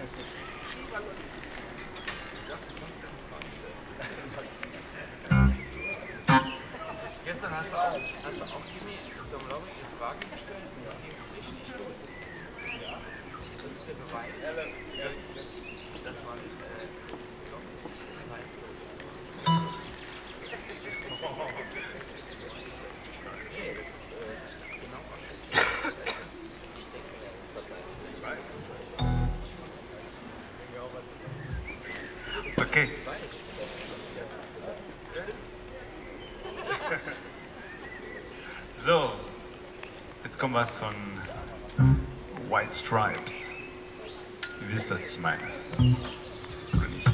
Gestern hast du auch Jimmy Somlori eine Frage gestellt und da ging es richtig los. Das ist der Beweis, dass man sonst nicht reinfällt. Nee, das ist genau was ich denke, er ist dabei. Ich weiß. Okay. So, jetzt kommt was von White Stripes. Ihr wisst, was ich meine. Oder nicht?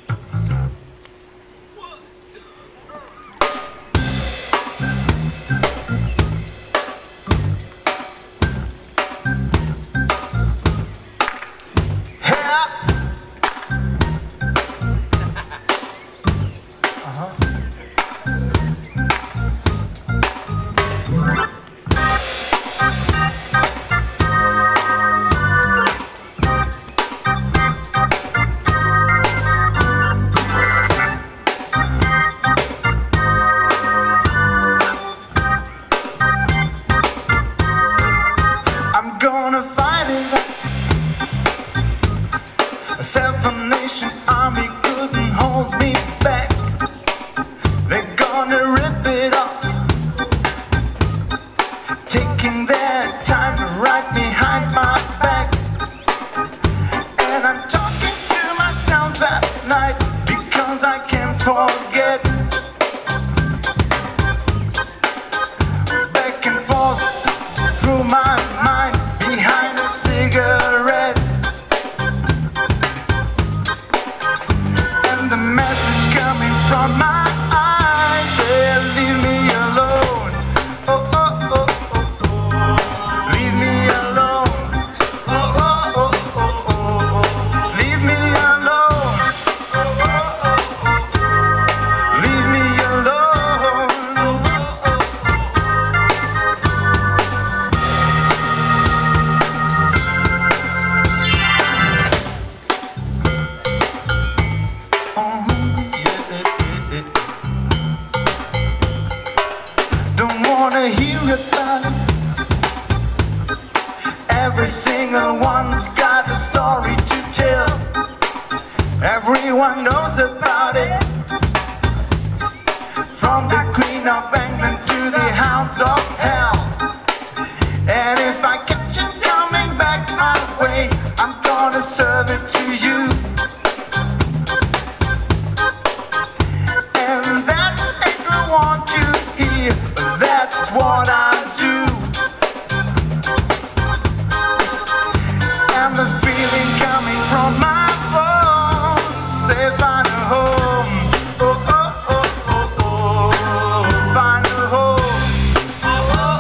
A seven-nation army couldn't hold me back. They're gonna rip it off, taking their time right behind my back. And I'm talking to myself at night because I can't forget. Back and forth through my mind behind a cigarette. The message coming from my eyes said, leave me alone. Oh, oh, oh, oh, oh. Leave me alone. Oh, oh, oh, oh, oh. Leave me alone. Oh, oh, oh, oh. Leave me alone. Oh, oh, oh, don't wanna hear about it. Every single one's got a story to tell. Everyone knows about it. From the Queen of England to the hounds of hell. And if I catch you coming back my way, I'm gonna serve it to you. And that ain't I want you here, that's what I do. And the feeling coming from my bones say find a home. Oh, oh, oh, oh, oh. Find a home. Oh, oh,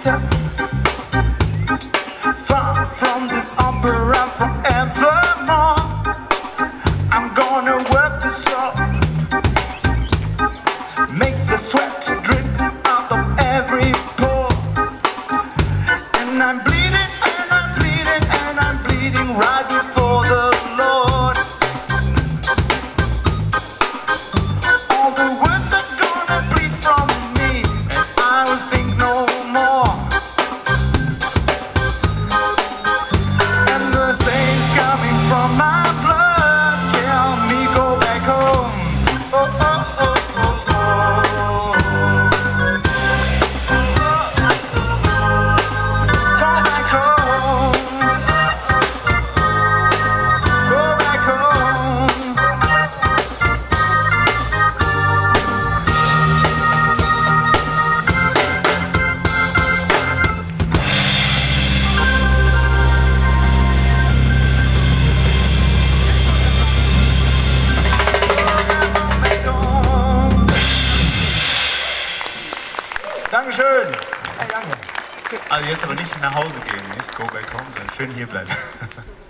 winter, far from this opera forevermore. I'm gonna work the straw, make the sweat drip out of every pore. And I'm bleeding, and I'm bleeding, and I'm bleeding right before the Lord. All the words are gonna bleed from me, and I will think no more. And the stains coming from my blood tell me go back home. Oh, oh, oh, oh, oh. Go back home. Go back home. Dankeschön. Hey, danke. Also jetzt aber nicht nach Hause gehen, nicht go back home, sondern schön hier bleiben.